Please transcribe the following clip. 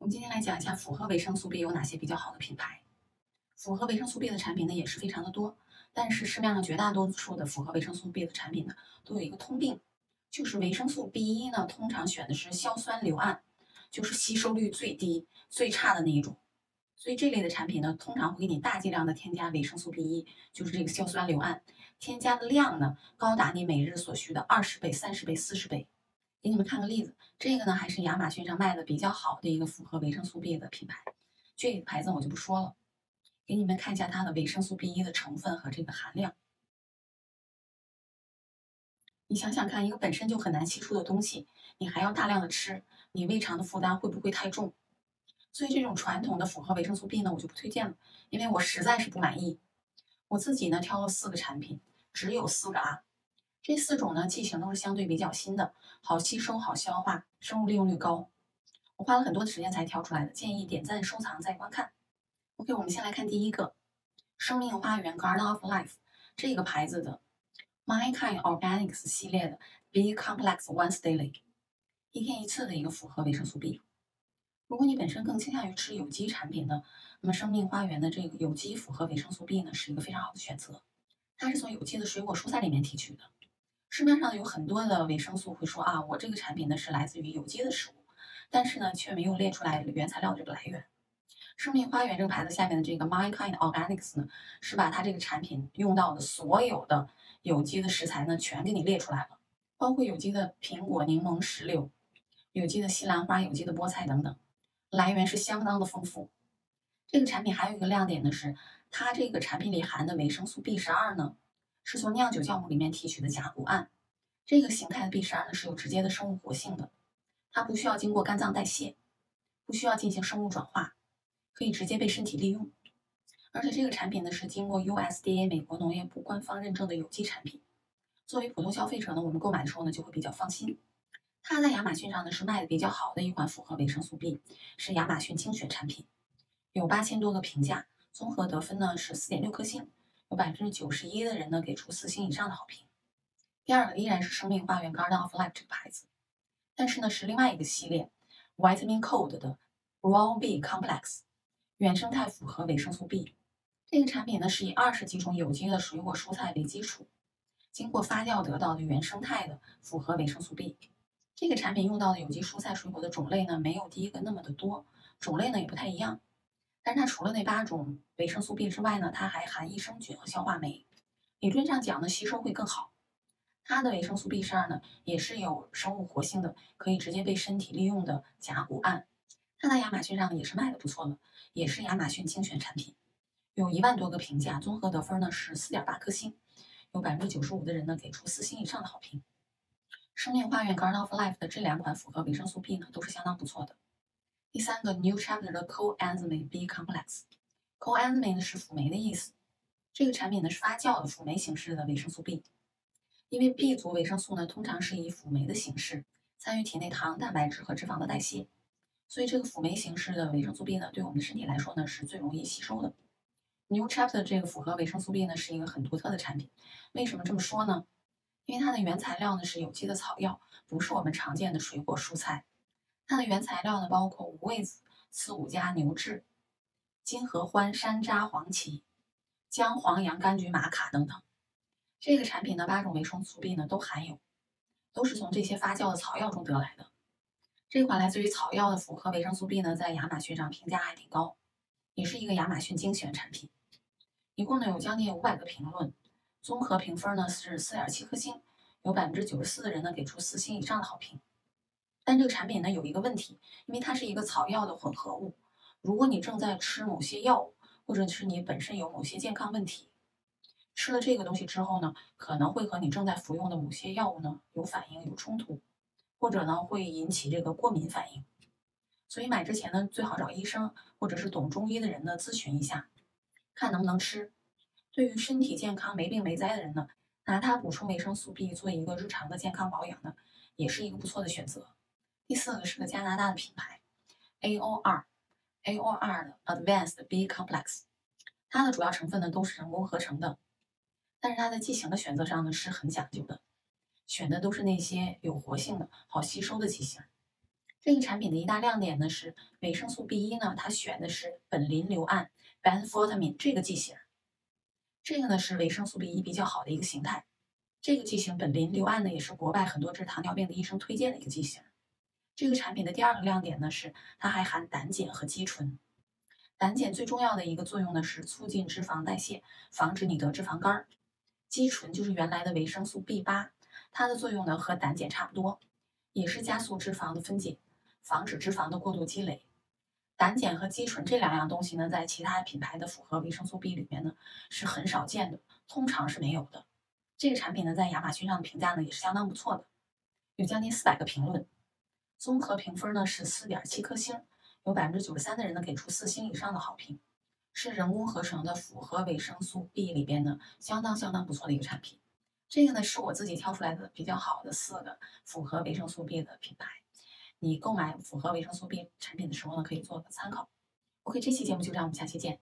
们今天来讲一下复合维生素 B 有哪些比较好的品牌。复合维生素 B 的产品呢也是非常的多，但是市面上绝大多数的复合维生素 B 的产品呢都有一个通病，就是维生素 B1 呢通常选的是硝酸硫胺，就是吸收率最低、最差的那一种。所以这类的产品呢，通常会给你大剂量的添加维生素 B1，就是这个硝酸硫胺，添加的量呢高达你每日所需的20倍、30倍、40倍。给你们看个例子，这个呢还是亚马逊上卖的比较好的一个复合维生素 B 的品牌，这个牌子我就不说了，给你们看一下它的维生素 B1 的成分和这个含量。你想想看，一个本身就很难吸收的东西，你还要大量的吃，你胃肠的负担会不会太重？所以这种传统的复合维生素 B 呢，我就不推荐了，因为我实在是不满意。我自己呢挑了4个产品，只有4个啊。这4种呢剂型都是相对比较新的，好吸收、好消化，生物利用率高。我花了很多的时间才挑出来的，建议点赞、收藏再观看。OK，我们先来看第一个，生命花园 Garden of Life 这个牌子的 My Kind Organics 系列的 B Complex Once Daily， 1天1次的一个复合维生素 B。如果你本身更倾向于吃有机产品的，那么生命花园的这个有机复合维生素 B 呢，是一个非常好的选择。它是从有机的水果蔬菜里面提取的。市面上有很多的维生素会说啊，我这个产品呢是来自于有机的食物，但是呢却没有列出来原材料的这个来源。生命花园这个牌子下面的这个 My Kind Organics 呢，是把它这个产品用到的所有的有机的食材呢全给你列出来了，包括有机的苹果、柠檬、石榴，有机的西兰花、有机的菠菜等等，来源是相当的丰富。这个产品还有一个亮点呢是，它这个产品里含的维生素 B12呢，是从酿酒酵母里面提取的甲钴胺。这个形态的 B12呢是有直接的生物活性的，它不需要经过肝脏代谢，不需要进行生物转化，可以直接被身体利用。而且这个产品呢是经过 USDA 美国农业部官方认证的有机产品。作为普通消费者呢，我们购买的时候呢就会比较放心。它在亚马逊上呢是卖的比较好的一款复合维生素 B， 是亚马逊精选产品，有8000多个评价，综合得分呢是4.6颗星，有91%的人呢给出4星以上的好评。第二个依然是生命花园 Garden of Life 这个牌子，但是呢是另外一个系列 Vitamin Code 的 Raw B Complex 原生态复合维生素 B。这个产品呢是以20几种有机的水果蔬菜为基础，经过发酵得到的原生态的复合维生素 B。这个产品用到的有机蔬菜水果的种类呢没有第一个那么的多，种类呢也不太一样。但是它除了那8种维生素 B 之外呢，它还含益生菌和消化酶，理论上讲呢吸收会更好。它的维生素 B12呢也是有生物活性的，可以直接被身体利用的甲钴胺。它在亚马逊上也是卖的不错的，也是亚马逊精选产品，有1万多个评价，综合得分呢是4.8颗星，有95%的人呢给出4星以上的好评。生命花园 Garden of Life 的这2款复合维生素 B 呢都是相当不错的。第三个 New Chapter 的 Coenzyme B Complex，Coenzyme 呢是辅酶的意思，这个产品呢是发酵的辅酶形式的维生素 B。因为 B 族维生素呢通常是以辅酶的形式参与体内糖、蛋白质和脂肪的代谢，所以这个辅酶形式的维生素 B 呢对我们的身体来说呢是最容易吸收的。New Chapter 这个复合维生素 B 呢是一个很独特的产品，为什么这么说呢？因为它的原材料呢是有机的草药，不是我们常见的水果蔬菜。它的原材料呢包括五味子、刺五加、牛至、金合欢、山楂、黄芪、姜、黄杨、柑橘、玛卡等等。这个产品的8种维生素 B 呢都含有，都是从这些发酵的草药中得来的。这款来自于草药的复合维生素 B 呢，在亚马逊上评价还挺高，也是一个亚马逊精选产品。一共呢有将近500个评论，综合评分呢是4.7颗星，有94%的人呢给出4星以上的好评。但这个产品呢有一个问题，因为它是一个草药的混合物，如果你正在吃某些药物，或者是你本身有某些健康问题，吃了这个东西之后呢，可能会和你正在服用的某些药物呢有反应、有冲突，或者呢会引起这个过敏反应。所以买之前呢，最好找医生或者是懂中医的人呢咨询一下，看能不能吃。对于身体健康、没病没灾的人呢，拿它补充维生素 B 做一个日常的健康保养呢，也是一个不错的选择。第4个是个加拿大的品牌 AOR 的 Advanced B Complex， 它的主要成分呢都是人工合成的。但是它在剂型的选择上呢是很讲究的，选的都是那些有活性的、好吸收的剂型。 这个产品的一大亮点呢是维生素 B1呢，它选的是苯磷硫胺 （benfotiamine） 这个剂型，这个呢是维生素 B1比较好的一个形态。这个剂型苯磷硫胺呢，也是国外很多治糖尿病的医生推荐的一个剂型。这个产品的第二个亮点呢是它还含胆碱和肌醇。胆碱最重要的一个作用呢是促进脂肪代谢，防止你得脂肪肝儿。肌醇就是原来的维生素 B8，它的作用呢和胆碱差不多，也是加速脂肪的分解，防止脂肪的过度积累。胆碱和肌醇这两样东西呢，在其他品牌的复合维生素 B 里面呢是很少见的，通常是没有的。这个产品呢，在亚马逊上的评价呢也是相当不错的，有将近400个评论，综合评分呢是4.7颗星，有93%的人呢给出4星以上的好评，是人工合成的复合维生素 B 里边呢相当不错的一个产品。这个呢是我自己挑出来的比较好的4个复合维生素 B 的品牌。你购买复合维生素 B 产品的时候呢，可以做个参考。OK，这期节目就这样，我们下期见。